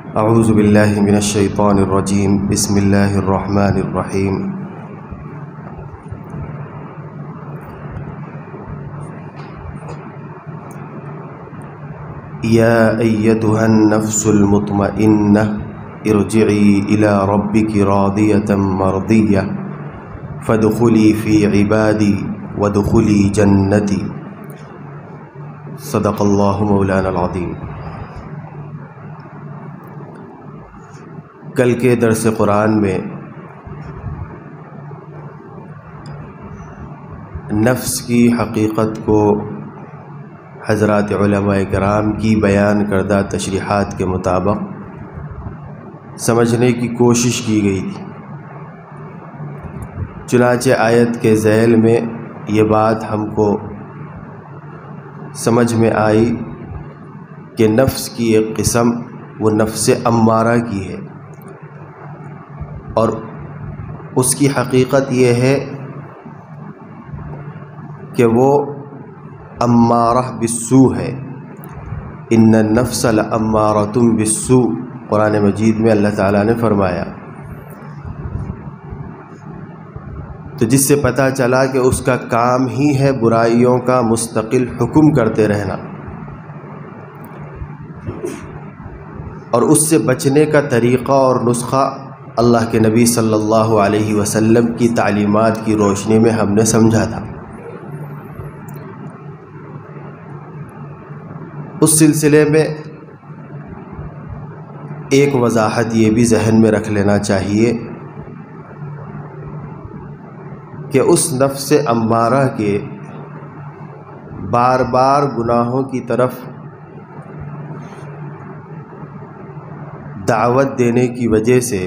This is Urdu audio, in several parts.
اعوذ باللہ من الشیطان الرجیم بسم اللہ الرحمن الرحیم یا ایتها النفس المطمئنہ ارجعی الی ربک راضیۃ مرضیہ فادخلی فی عبادی وادخلی جنتی صدق اللہ مولانا العظیم۔ کل کے درس قرآن میں نفس کی حقیقت کو حضرات علماء کرام کی بیان کردہ تشریحات کے مطابق سمجھنے کی کوشش کی گئی تھی۔ چنانچہ آیت کے ذیل میں یہ بات ہم کو سمجھ میں آئی کہ نفس کی ایک قسم وہ نفس امارہ کی ہے، اور اس کی حقیقت یہ ہے کہ وہ امارہ بالسوء ہے۔ ان النفس لامارۃ بالسوء، قرآن مجید میں اللہ تعالیٰ نے فرمایا۔ تو جس سے پتہ چلا کہ اس کا کام ہی ہے برائیوں کا مستقل حکم کرتے رہنا، اور اس سے بچنے کا طریقہ اور نسخہ اللہ کے نبی صلی اللہ علیہ وسلم کی تعلیمات کی روشنی میں ہم نے سمجھا تھا۔ اس سلسلے میں ایک وضاحت یہ بھی ذہن میں رکھ لینا چاہیے کہ اس نفس امارہ کے بار بار گناہوں کی طرف دعوت دینے کی وجہ سے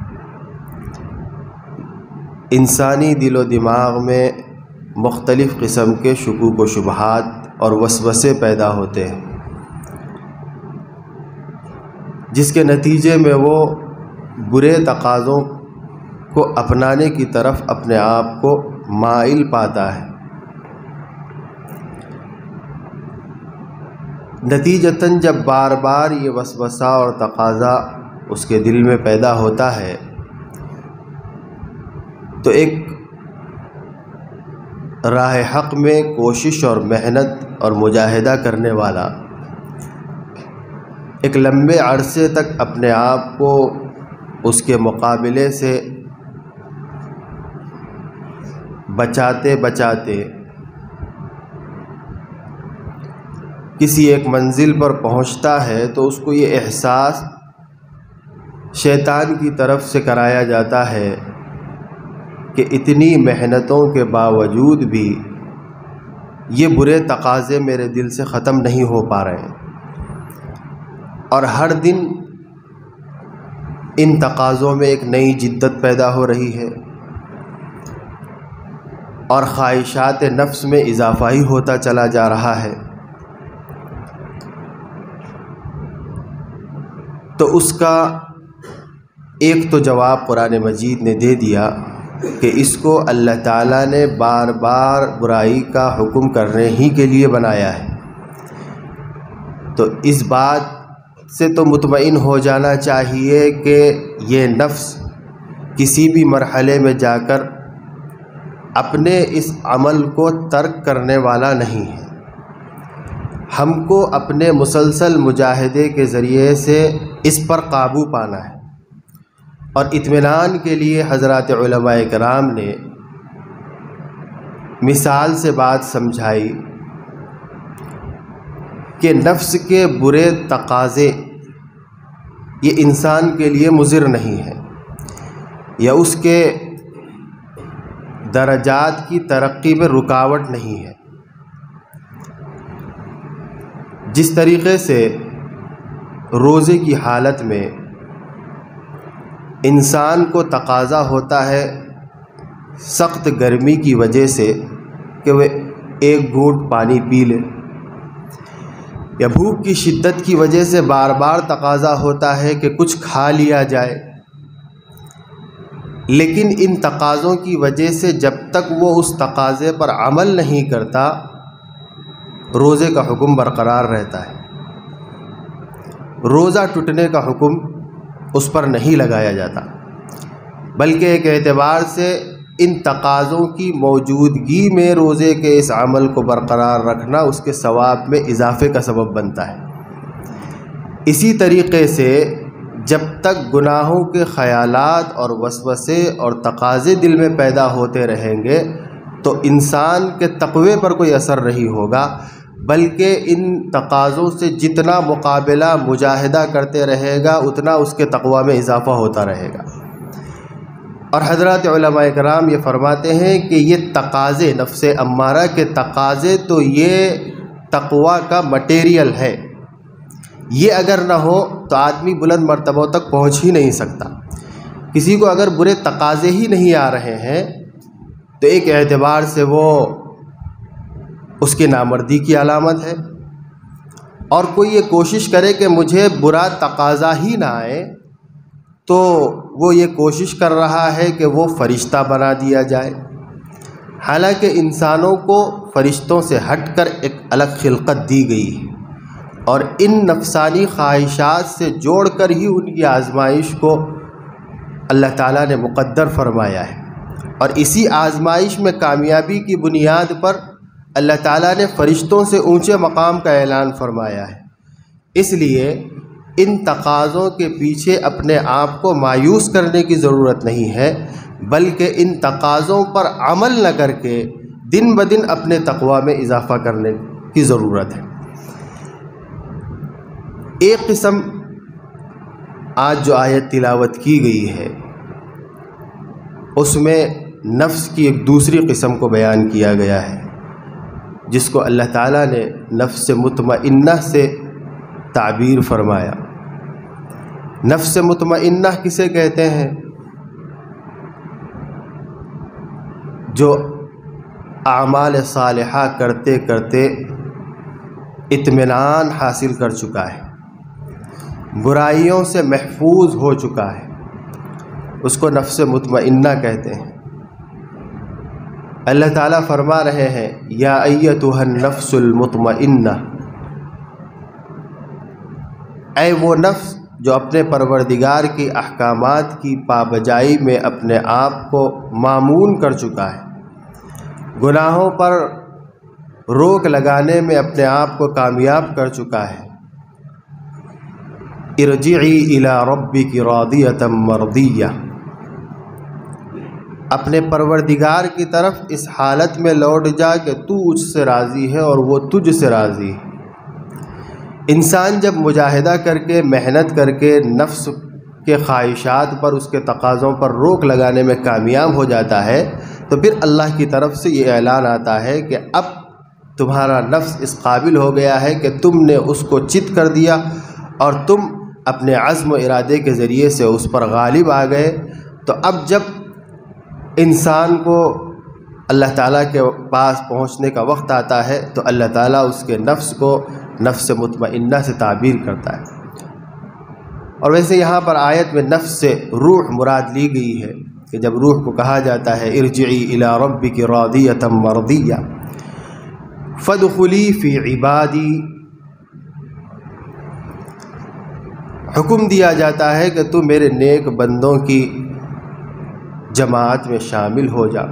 انسانی دل و دماغ میں مختلف قسم کے شکوک و شبہات اور وسوسے پیدا ہوتے ہیں، جس کے نتیجے میں وہ برے تقاضوں کو اپنانے کی طرف اپنے آپ کو مائل پاتا ہے۔ نتیجتاً جب بار بار یہ وسوسہ اور تقاضا اس کے دل میں پیدا ہوتا ہے تو ایک راہ حق میں کوشش اور محنت اور مجاہدہ کرنے والا ایک لمبے عرصے تک اپنے آپ کو اس کے مقابلے سے بچاتے بچاتے کسی ایک منزل پر پہنچتا ہے تو اس کو یہ احساس شیطان کی طرف سے کرایا جاتا ہے کہ اتنی محنتوں کے باوجود بھی یہ برے تقاضے میرے دل سے ختم نہیں ہو پا رہے ہیں، اور ہر دن ان تقاضوں میں ایک نئی جدت پیدا ہو رہی ہے اور خواہشات نفس میں اضافہ ہی ہوتا چلا جا رہا ہے۔ تو اس کا ایک تو جواب قرآن مجید نے دے دیا کہ اس کو اللہ تعالیٰ نے بار بار برائی کا حکم کرنے ہی کے لیے بنایا ہے۔ تو اس بات سے تو مطمئن ہو جانا چاہیے کہ یہ نفس کسی بھی مرحلے میں جا کر اپنے اس عمل کو ترک کرنے والا نہیں ہے۔ ہم کو اپنے مسلسل مجاہدے کے ذریعے سے اس پر قابو پانا ہے، اور اطمینان کے لیے حضرات علماء کرام نے مثال سے بات سمجھائی کہ نفس کے برے تقاضے یہ انسان کے لیے مضر نہیں ہے، یا اس کے درجات کی ترقی میں رکاوٹ نہیں ہے۔ جس طریقے سے روزے کی حالت میں انسان کو تقاضا ہوتا ہے سخت گرمی کی وجہ سے کہ وہ ایک گھونٹ پانی پی لے، یا بھوک کی شدت کی وجہ سے بار بار تقاضا ہوتا ہے کہ کچھ کھا لیا جائے، لیکن ان تقاضوں کی وجہ سے جب تک وہ اس تقاضے پر عمل نہیں کرتا روزے کا حکم برقرار رہتا ہے۔ روزہ ٹوٹنے کا حکم اس پر نہیں لگایا جاتا، بلکہ ایک اعتبار سے ان تقاضوں کی موجودگی میں روزے کے اس عمل کو برقرار رکھنا اس کے ثواب میں اضافے کا سبب بنتا ہے۔ اسی طریقے سے جب تک گناہوں کے خیالات اور وسوسے اور تقاضے دل میں پیدا ہوتے رہیں گے تو انسان کے تقوی پر کوئی اثر نہیں ہوگا، بلکہ ان تقاضوں سے جتنا مقابلہ مجاہدہ کرتے رہے گا اتنا اس کے تقوی میں اضافہ ہوتا رہے گا۔ اور حضرات علماء کرام یہ فرماتے ہیں کہ یہ تقاضے، نفس امارہ کے تقاضے تو یہ تقوی کا مٹیریل ہے، یہ اگر نہ ہو تو آدمی بلند مرتبوں تک پہنچ ہی نہیں سکتا۔ کسی کو اگر برے تقاضے ہی نہیں آ رہے ہیں تو ایک اعتبار سے وہ اس کی نامردی کی علامت ہے، اور کوئی یہ کوشش کرے کہ مجھے برا تقاضا ہی نہ آئے تو وہ یہ کوشش کر رہا ہے کہ وہ فرشتہ بنا دیا جائے، حالانکہ انسانوں کو فرشتوں سے ہٹ کر ایک الگ خلقت دی گئی ہے، اور ان نفسانی خواہشات سے جوڑ کر ہی ان کی آزمائش کو اللہ تعالیٰ نے مقدر فرمایا ہے، اور اسی آزمائش میں کامیابی کی بنیاد پر اللہ تعالیٰ نے فرشتوں سے اونچے مقام کا اعلان فرمایا ہے۔ اس لیے ان تقاضوں کے پیچھے اپنے آپ کو مایوس کرنے کی ضرورت نہیں ہے، بلکہ ان تقاضوں پر عمل نہ کر کے دن بدن اپنے تقوی میں اضافہ کرنے کی ضرورت ہے۔ ایک قسم آج جو آیت تلاوت کی گئی ہے اس میں نفس کی ایک دوسری قسم کو بیان کیا گیا ہے، جس کو اللہ تعالیٰ نے نفس مطمئنہ سے تعبیر فرمایا۔ نفس مطمئنہ کسے کہتے ہیں؟ جو اعمال صالحہ کرتے کرتے اطمینان حاصل کر چکا ہے، برائیوں سے محفوظ ہو چکا ہے، اس کو نفس مطمئنہ کہتے ہیں۔ اللہ تعالیٰ فرما رہے ہیں یا ایتھا النفس المطمئنہ، اے وہ نفس جو اپنے پروردگار کی احکامات کی پابجائی میں اپنے آپ کو مامون کر چکا ہے، گناہوں پر روک لگانے میں اپنے آپ کو کامیاب کر چکا ہے، ارجعی الی ربک راضیۃ مرضیہ، اپنے پروردگار کی طرف اس حالت میں لوٹ جا کہ تو اس سے راضی ہے اور وہ تجھ سے راضی ہے۔ انسان جب مجاہدہ کر کے محنت کر کے نفس کے خواہشات پر، اس کے تقاضوں پر روک لگانے میں کامیاب ہو جاتا ہے تو پھر اللہ کی طرف سے یہ اعلان آتا ہے کہ اب تمہارا نفس اس قابل ہو گیا ہے کہ تم نے اس کو چت کر دیا اور تم اپنے عزم و ارادے کے ذریعے سے اس پر غالب آ گئے۔ تو اب جب انسان کو اللہ تعالیٰ کے پاس پہنچنے کا وقت آتا ہے تو اللہ تعالیٰ اس کے نفس کو نفس مطمئنہ سے تعبیر کرتا ہے۔ اور ویسے یہاں پر آیت میں نفس سے روح مراد لی گئی ہے کہ جب روح کو کہا جاتا ہے ارجعی الی ربک راضیۃ مرضیہ فادخلی فی عبادی، حکم دیا جاتا ہے کہ تو میرے نیک بندوں کی جماعت میں شامل ہو جا۔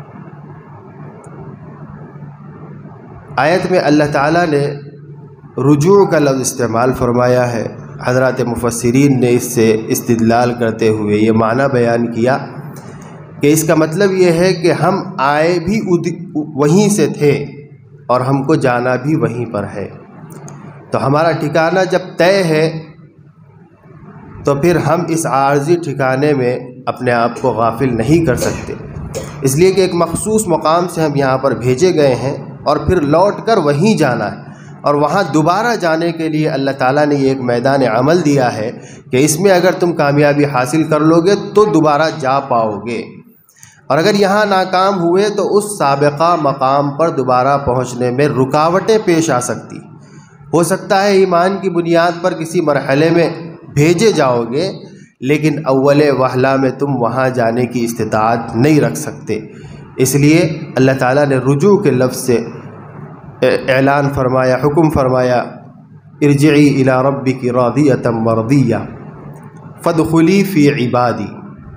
آیت میں اللہ تعالیٰ نے رجوع کا لفظ استعمال فرمایا ہے۔ حضرات مفسرین نے اس سے استدلال کرتے ہوئے یہ معنی بیان کیا کہ اس کا مطلب یہ ہے کہ ہم آئے بھی وہیں سے تھے اور ہم کو جانا بھی وہیں پر ہے، تو ہمارا ٹھکانہ جب طے ہے تو پھر ہم اس عارضی ٹھکانے میں اپنے آپ کو غافل نہیں کر سکتے، اس لیے کہ ایک مخصوص مقام سے ہم یہاں پر بھیجے گئے ہیں اور پھر لوٹ کر وہیں جانا ہے، اور وہاں دوبارہ جانے کے لیے اللہ تعالیٰ نے یہ ایک میدان عمل دیا ہے کہ اس میں اگر تم کامیابی حاصل کر لو گے تو دوبارہ جا پاؤ گے، اور اگر یہاں ناکام ہوئے تو اس سابقہ مقام پر دوبارہ پہنچنے میں رکاوٹیں پیش آ سکتی۔ ہو سکتا ہے ایمان کی بنیاد پر کسی مرحلے میں بھیجے جاؤ گے، لیکن اول وہلہ میں تم وہاں جانے کی استطاعت نہیں رکھ سکتے، اس لیے اللہ تعالیٰ نے رجوع کے لفظ سے اعلان فرمایا، حکم فرمایا ارجعی الی ربک راضیۃ مرضیہ فادخلی فی عبادی،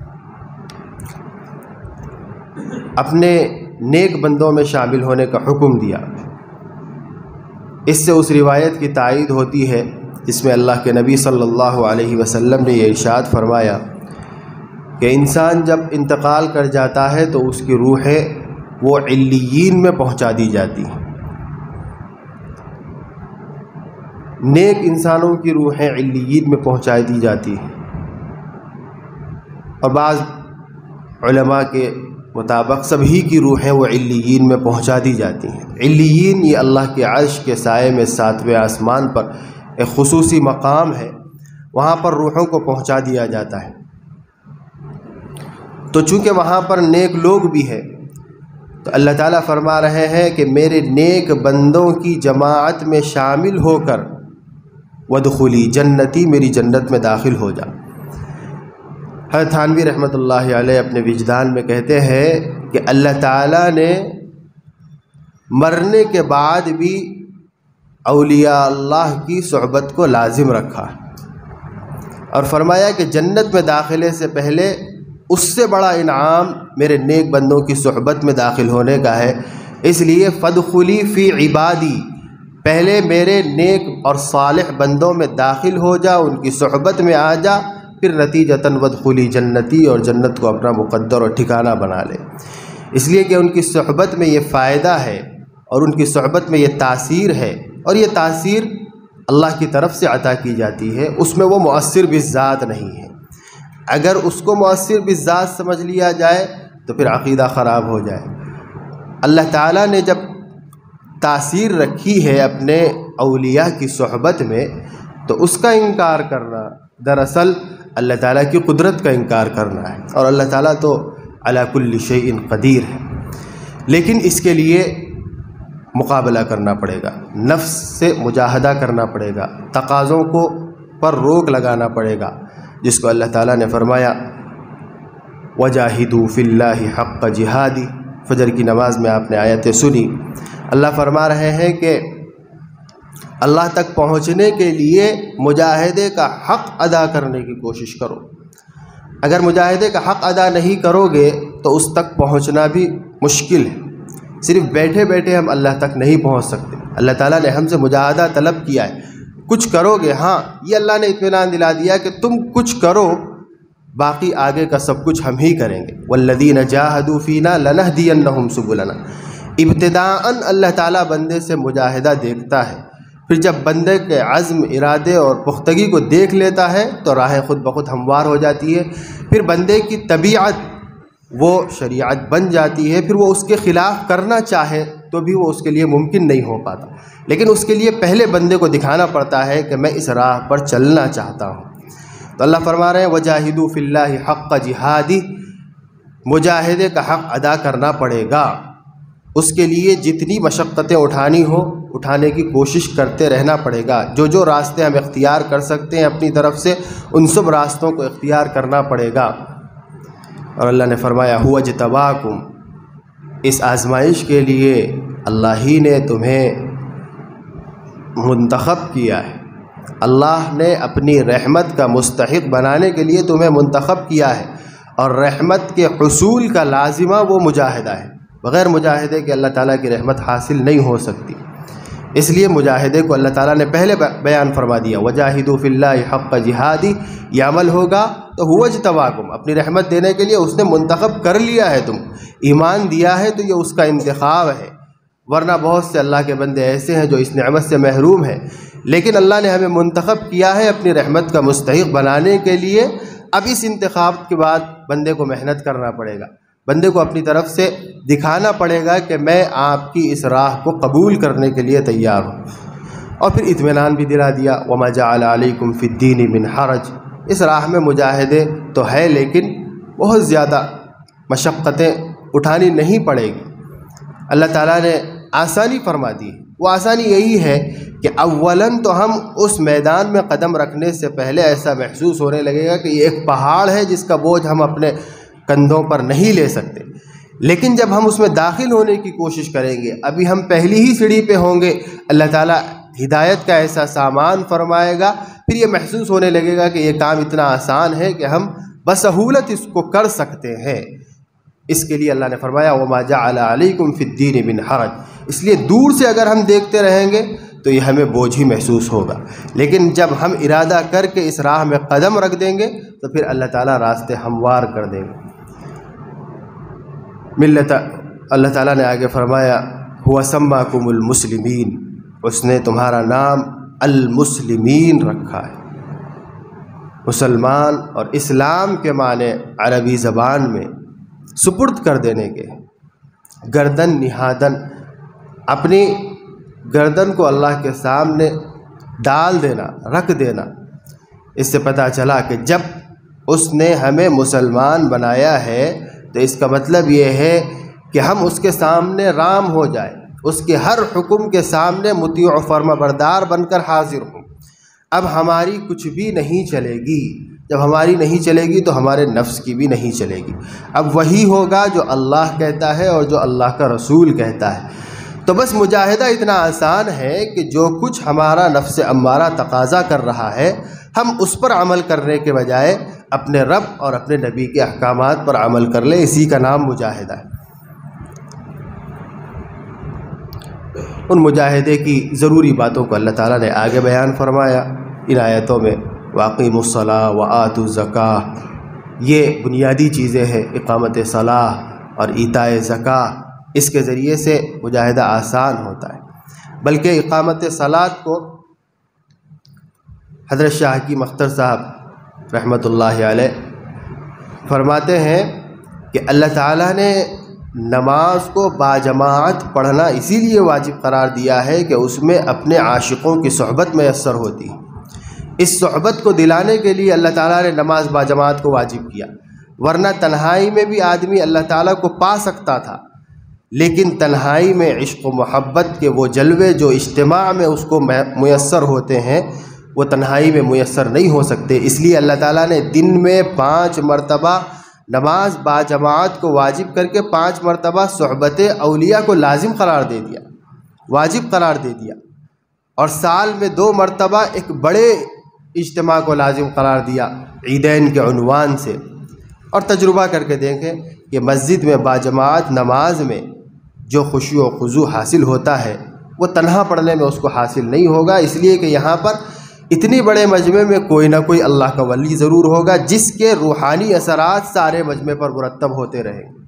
اپنے نیک بندوں میں شامل ہونے کا حکم دیا۔ اس سے اس روایت کی تائید ہوتی ہے جس میں اللہ کے نبی صلی اللہ علیہ وسلم نے یہ ارشاد فرمایا کہ انسان جب انتقال کر جاتا ہے تو اس کی روحیں وہ علیین میں پہنچا دی جاتی ہیں۔ نیک انسانوں کی روحیں علیین میں پہنچا دی جاتی ہیں، اور بعض علماء کے مطابق سبھی کی روحیں وہ علیین میں پہنچا دی جاتی ہیں۔ علیین یہ اللہ کے عرش کے سائے میں 7ویں آسمان پر ایک خصوصی مقام ہے، وہاں پر روحوں کو پہنچا دیا جاتا ہے۔ تو چونکہ وہاں پر نیک لوگ بھی ہیں تو اللہ تعالیٰ فرما رہے ہیں کہ میرے نیک بندوں کی جماعت میں شامل ہو کر وادخلی جنتی، میری جنت میں داخل ہو جا۔ حضرت تھانوی رحمۃ اللہ علیہ اپنے وجدان میں کہتے ہیں کہ اللہ تعالیٰ نے مرنے کے بعد بھی اولیاء اللہ کی صحبت کو لازم رکھا اور فرمایا کہ جنت میں داخلے سے پہلے اس سے بڑا انعام میرے نیک بندوں کی صحبت میں داخل ہونے کا ہے، اس لیے فادخلی فی عبادی، پہلے میرے نیک اور صالح بندوں میں داخل ہو جا، ان کی صحبت میں آ جا، پھر نتیجتاً وادخلی جنتی، اور جنت کو اپنا مقدر اور ٹھکانہ بنا لے۔ اس لیے کہ ان کی صحبت میں یہ فائدہ ہے اور ان کی صحبت میں یہ تاثیر ہے، اور یہ تاثیر اللہ کی طرف سے عطا کی جاتی ہے، اس میں وہ مؤثر بالذات نہیں ہے۔ اگر اس کو مؤثر بالذات سمجھ لیا جائے تو پھر عقیدہ خراب ہو جائے۔ اللہ تعالیٰ نے جب تاثیر رکھی ہے اپنے اولیاء کی صحبت میں تو اس کا انکار کرنا دراصل اللہ تعالیٰ کی قدرت کا انکار کرنا ہے، اور اللہ تعالیٰ تو علی کل شیء قدیر ہے، لیکن اس کے لیے مقابلہ کرنا پڑے گا، نفس سے مجاہدہ کرنا پڑے گا، تقاضوں کو پر روک لگانا پڑے گا، جس کو اللہ تعالیٰ نے فرمایا وجاہدوا فی اللہ حق جہادی۔ فجر کی نماز میں آپ نے آیتیں سنی، اللہ فرما رہے ہیں کہ اللہ تک پہنچنے کے لیے مجاہدے کا حق ادا کرنے کی کوشش کرو۔ اگر مجاہدے کا حق ادا نہیں کرو گے تو اس تک پہنچنا بھی مشکل ہے۔ صرف بیٹھے بیٹھے ہم اللہ تک نہیں پہنچ سکتے، اللہ تعالیٰ نے ہم سے مجاہدہ طلب کیا ہے، کچھ کرو گے، ہاں یہ اللہ نے اطمینان دلا دیا کہ تم کچھ کرو، باقی آگے کا سب کچھ ہم ہی کریں گے۔ والذین جاہدوا فینا لنہدینہم سبلنا۔ ابتداءً اللہ تعالیٰ بندے سے مجاہدہ دیکھتا ہے، پھر جب بندے کے عزم، ارادے اور پختگی کو دیکھ لیتا ہے تو راہ خود بخود ہموار ہو جاتی ہے، پھر بندے کی طبیعت وہ شریعت بن جاتی ہے، پھر وہ اس کے خلاف کرنا چاہے تو بھی وہ اس کے لیے ممکن نہیں ہو پاتا، لیکن اس کے لیے پہلے بندے کو دکھانا پڑتا ہے کہ میں اس راہ پر چلنا چاہتا ہوں۔ تو اللہ فرما رہے ہیں وجاہدوا فی اللہ حق جہادی، مجاہدے کا حق ادا کرنا پڑے گا، اس کے لیے جتنی مشقتیں اٹھانی ہو اٹھانے کی کوشش کرتے رہنا پڑے گا، جو راستے ہم اختیار کر سکتے ہیں اپنی طرف سے ان سب راستوں کو اختیار کرنا پڑے گا۔ اور اللہ نے فرمایا هو اجتباکم، اس آزمائش کے لیے اللہ ہی نے تمہیں منتخب کیا ہے، اللہ نے اپنی رحمت کا مستحق بنانے کے لیے تمہیں منتخب کیا ہے، اور رحمت کے حصول کا لازمہ وہ مجاہدہ ہے، بغیر مجاہدے کے اللہ تعالیٰ کی رحمت حاصل نہیں ہو سکتی، اس لیے مجاہدے کو اللہ تعالیٰ نے پہلے بیان فرما دیا وجاہدوا فی اللہ حق جہادی، یہ عمل ہوگا تو هو اجتباکم، اپنی رحمت دینے کے لیے اس نے منتخب کر لیا ہے، تم ایمان دیا ہے تو یہ اس کا انتخاب ہے، ورنہ بہت سے اللہ کے بندے ایسے ہیں جو اس نعمت سے محروم ہیں، لیکن اللہ نے ہمیں منتخب کیا ہے اپنی رحمت کا مستحق بنانے کے لیے۔ اب اس انتخاب کے بعد بندے کو محنت کرنا پڑے گا، بندے کو اپنی طرف سے دکھانا پڑے گا کہ میں آپ کی اس راہ کو قبول کرنے کے لیے تیار ہوں، اور پھر اطمینان بھی دلا دیا وما جعل علیکم فی الدین من حرج، اس راہ میں مجاہدے تو ہے لیکن بہت زیادہ مشقتیں اٹھانی نہیں پڑے گی، اللہ تعالیٰ نے آسانی فرما دی۔ وہ آسانی یہی ہے کہ اولاً تو ہم اس میدان میں قدم رکھنے سے پہلے ایسا محسوس ہونے لگے گا کہ یہ ایک پہاڑ ہے جس کا بوجھ ہم اپنے کندھوں پر نہیں لے سکتے، لیکن جب ہم اس میں داخل ہونے کی کوشش کریں گے، ابھی ہم پہلی ہی سیڑھی پہ ہوں گے، اللہ تعالیٰ ہدایت کا ایسا سامان فرمائے گا، پھر یہ محسوس ہونے لگے گا کہ یہ کام اتنا آسان ہے کہ ہم بسہولت اس کو کر سکتے ہیں۔ اس کے لیے اللہ نے فرمایا وَمَا جَعَلَ عَلَيْكُمْ فِي الدِّينِ مِنْ حَرَجٍ۔ اس لیے دور سے اگر ہم دیکھتے رہیں گے تو یہ ہمیں بوجھ ہی محسوس ہوگا، لیکن جب ہم ارادہ کر کے اس راہ میں قدم رکھ دیں گے تو پھر اللہ تعالیٰ راستے ہموار کر دیں گے۔ اللہ تعالیٰ نے آگے فرمایا هُوَ سَمَّاكُمُ الْمُسْلِمِينَ، اس نے تمہارا نام المسلمین رکھا ہے۔ مسلمان اور اسلام کے معنی عربی زبان میں سپرد کر دینے کے، گردن نہادن، اپنی گردن کو اللہ کے سامنے ڈال دینا، رکھ دینا۔ اس سے پتہ چلا کہ جب اس نے ہمیں مسلمان بنایا ہے تو اس کا مطلب یہ ہے کہ ہم اس کے سامنے رام ہو جائیں، اس کے ہر حکم کے سامنے مطیع و فرما بردار بن کر حاضر ہوں۔ اب ہماری کچھ بھی نہیں چلے گی، جب ہماری نہیں چلے گی تو ہمارے نفس کی بھی نہیں چلے گی۔ اب وہی ہوگا جو اللہ کہتا ہے اور جو اللہ کا رسول کہتا ہے۔ تو بس مجاہدہ اتنا آسان ہے کہ جو کچھ ہمارا نفس امارہ تقاضا کر رہا ہے ہم اس پر عمل کرنے کے بجائے اپنے رب اور اپنے نبی کے احکامات پر عمل کر لیں، اسی کا نام مجاہدہ ہے۔ ان مجاہدے کی ضروری باتوں کو اللہ تعالیٰ نے آگے بیان فرمایا ان آیتوں میں۔ وَأَقِیمُوا الصَّلَاةَ وَآتُوا الزَّکَاةَ، یہ بنیادی چیزیں ہیں، اقامت صلاح اور ایتاء زکوٰۃ۔ اس کے ذریعے سے مجاہدہ آسان ہوتا ہے، بلکہ اقامت صلاۃ کو حضرت شاہ حکیم اختر صاحب رحمۃ اللہ علیہ فرماتے ہیں کہ اللہ تعالیٰ نے نماز کو باجماعت پڑھنا اسی لیے واجب قرار دیا ہے کہ اس میں اپنے عاشقوں کی صحبت میسر ہوتی ہے۔ اس صحبت کو دلانے کے لیے اللہ تعالیٰ نے نماز باجماعت کو واجب کیا، ورنہ تنہائی میں بھی آدمی اللہ تعالیٰ کو پا سکتا تھا، لیکن تنہائی میں عشق و محبت کے وہ جلوے جو اجتماع میں اس کو میسر ہوتے ہیں وہ تنہائی میں میسر نہیں ہو سکتے۔ اس لیے اللہ تعالیٰ نے دن میں 5 مرتبہ نماز باجماعت کو واجب کر کے 5 مرتبہ صحبت اولیاء کو لازم قرار دے دیا، واجب قرار دے دیا، اور سال میں 2 مرتبہ ایک بڑے اجتماع کو لازم قرار دیا عیدین کے عنوان سے۔ اور تجربہ کر کے دیکھیں کہ مسجد میں باجماعت نماز میں جو خشوع و خضوع حاصل ہوتا ہے وہ تنہا پڑھنے میں اس کو حاصل نہیں ہوگا، اس لیے کہ یہاں پر اتنی بڑے مجمع میں کوئی نہ کوئی اللہ کا ولی ضرور ہوگا جس کے روحانی اثرات سارے مجمع پر مرتب ہوتے رہیں گے۔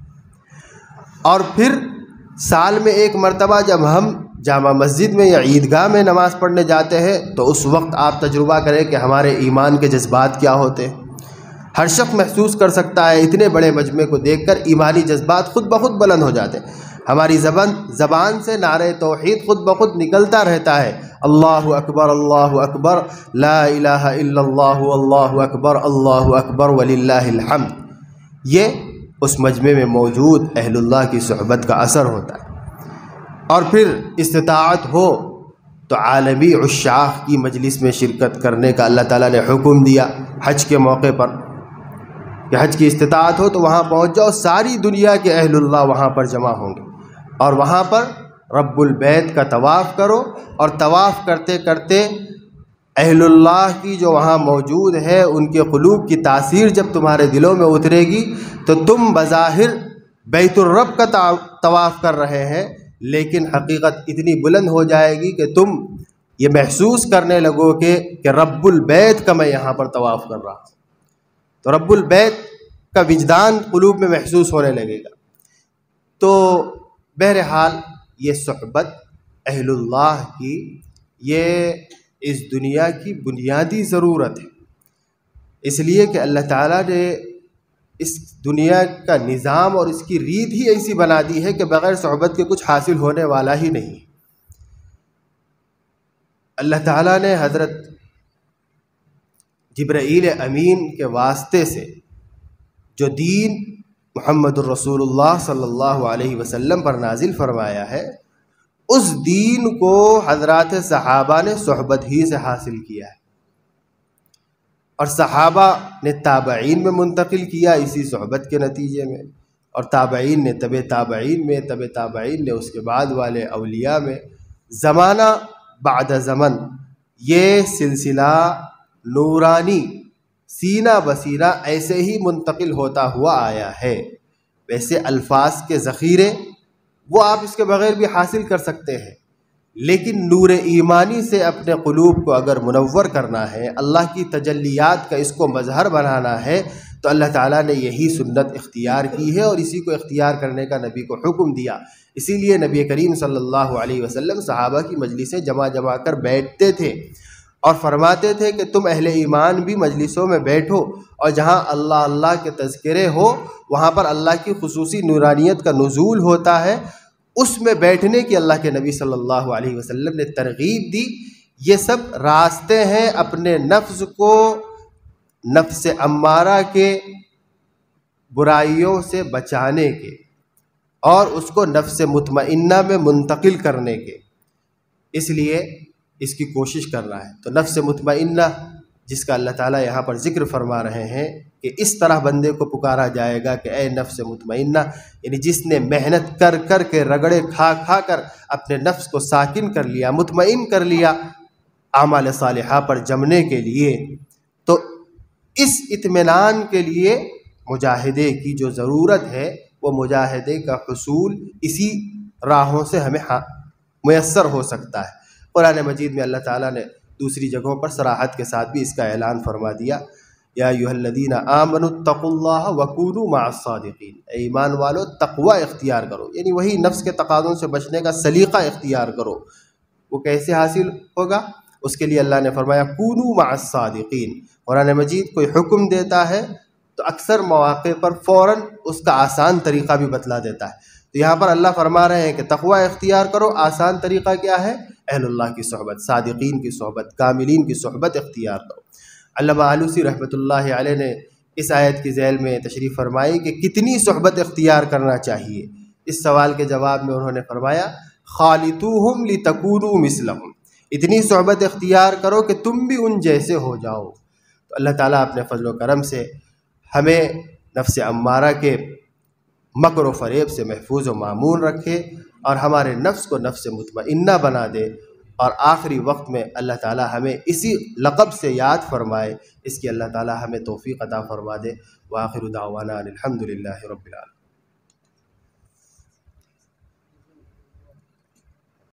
اور پھر سال میں 1 مرتبہ جب ہم جامع مسجد میں یا عیدگاہ میں نماز پڑھنے جاتے ہیں تو اس وقت آپ تجربہ کریں کہ ہمارے ایمان کے جذبات کیا ہوتے ہیں۔ ہر شخص محسوس کر سکتا ہے، اتنے بڑے مجمع کو دیکھ کر ایمانی جذبات خود بخود بلند ہو جاتے ہیں۔ ہماری زبان سے نعرہ توحید خود بخود نکلتا رہتا ہے، اللہ اکبر لا الہ الا اللہ اللہ اکبر وللہ الحمد۔ یہ اس مجمع میں موجود اہل اللہ کی صحبت کا اثر ہوتا ہے۔ اور پھر استطاعت ہو تو عالمی عشاق کی مجلس میں شرکت کرنے کا اللہ تعالیٰ نے حکم دیا حج کے موقع پر کہ حج کی استطاعت ہو تو وہاں پہنچ جاؤ، ساری دنیا کے اہل اللہ وہاں پر جمع ہوں گے اور وہاں پر رب البیت کا طواف کرو، اور طواف کرتے کرتے اہل اللہ کی جو وہاں موجود ہے ان کے قلوب کی تاثیر جب تمہارے دلوں میں اترے گی تو تم بظاہر بیت الرب کا طواف کر رہے ہیں، لیکن حقیقت اتنی بلند ہو جائے گی کہ تم یہ محسوس کرنے لگو کہ رب البیت کا میں یہاں پر طواف کر رہا ہوں، تو رب البیت کا وجدان قلوب میں محسوس ہونے لگے گا۔ تو بہرحال یہ صحبت اہل اللہ کی یہ اس دنیا کی بنیادی ضرورت ہے، اس لیے کہ اللہ تعالیٰ نے اس دنیا کا نظام اور اس کی ریت ہی ایسی بنا دی ہے کہ بغیر صحبت کے کچھ حاصل ہونے والا ہی نہیں۔ اللہ تعالیٰ نے حضرت جبرائیل امین کے واسطے سے جو دین محمد الرسول اللہ صلی اللہ علیہ وسلم پر نازل فرمایا ہے اس دین کو حضرات صحابہ نے صحبت ہی سے حاصل کیا ہے، اور صحابہ نے تابعین میں منتقل کیا اسی صحبت کے نتیجے میں، اور تابعین نے تابعین میں، تابعین نے اس کے بعد والے اولیاء میں، زمانہ بعد زمن، یہ سلسلہ نورانی سینہ بسینہ ایسے ہی منتقل ہوتا ہوا آیا ہے۔ ویسے الفاظ کے ذخیرے وہ آپ اس کے بغیر بھی حاصل کر سکتے ہیں، لیکن نور ایمانی سے اپنے قلوب کو اگر منور کرنا ہے، اللہ کی تجلیات کا اس کو مظہر بنانا ہے، تو اللہ تعالیٰ نے یہی سنت اختیار کی ہے اور اسی کو اختیار کرنے کا نبی کو حکم دیا۔ اسی لیے نبی کریم صلی اللہ علیہ وسلم صحابہ کی مجلسیں جمع کر بیٹھتے تھے اور فرماتے تھے کہ تم اہل ایمان بھی مجلسوں میں بیٹھو، اور جہاں اللہ اللہ کے تذکرے ہو وہاں پر اللہ کی خصوصی نورانیت کا نزول ہوتا ہے، اس میں بیٹھنے کی اللہ کے نبی صلی اللہ علیہ وسلم نے ترغیب دی۔ یہ سب راستے ہیں اپنے نفس کو نفس امارہ کے برائیوں سے بچانے کے اور اس کو نفس مطمئنہ میں منتقل کرنے کے، اس لیے اس کی کوشش کرنا ہے۔ تو نفس مطمئنہ جس کا اللہ تعالیٰ یہاں پر ذکر فرما رہے ہیں کہ اس طرح بندے کو پکارا جائے گا کہ اے نفس مطمئنہ، یعنی جس نے محنت کر کر کے رگڑے کھا کر اپنے نفس کو ساکن کر لیا، مطمئن کر لیا اعمال صالحہ پر جمنے کے لیے، تو اس اطمینان کے لیے مجاہدے کی جو ضرورت ہے، وہ مجاہدے کا حصول اسی راہوں سے ہمیں میسر ہو سکتا ہے۔ قرآن مجید میں اللہ تعالیٰ نے دوسری جگہوں پر صراحت کے ساتھ بھی اس کا اعلان فرما دیا، یا ایھا الذین آمنوا اتقوا اللہ وکونوا مع الصادقین، اے ایمان والو تقوی اختیار کرو، یعنی وہی نفس کے تقاضوں سے بچنے کا سلیقہ اختیار کرو۔ وہ کیسے حاصل ہوگا؟ اس کے لیے اللہ نے فرمایا کونوا مع الصادقین۔ قرآن مجید کوئی حکم دیتا ہے تو اکثر مواقع پر فوراً اس کا آسان طریقہ بھی بتلا دیتا ہے، تو یہاں پر اللہ فرما رہے ہیں کہ تقوی اختیار کرو۔ آسان طریقہ کیا ہے؟ اہل اللہ کی صحبت، صادقین کی صحبت، کاملین کی صحبت اختیار کرو۔ علامہ آلوسی رحمۃ اللہ علیہ نے اس آیت کی ذیل میں تشریف فرمائی کہ کتنی صحبت اختیار کرنا چاہیے۔ اس سوال کے جواب میں انہوں نے فرمایا خالطوہم لتکونوا مثلہم، اتنی صحبت اختیار کرو کہ تم بھی ان جیسے ہو جاؤ۔ تو اللہ تعالیٰ اپنے فضل و کرم سے ہمیں نفس امارہ کے مکر و فریب سے محفوظ و مامون رکھے اور ہمارے نفس کو نفس مطمئنہ بنا دے، اور آخری وقت میں اللہ تعالیٰ ہمیں اسی لقب سے یاد فرمائے، اس کی اللہ تعالیٰ ہمیں توفیق عطا فرما دے۔ وآخر دعوانا الحمد للہ رب العالمین۔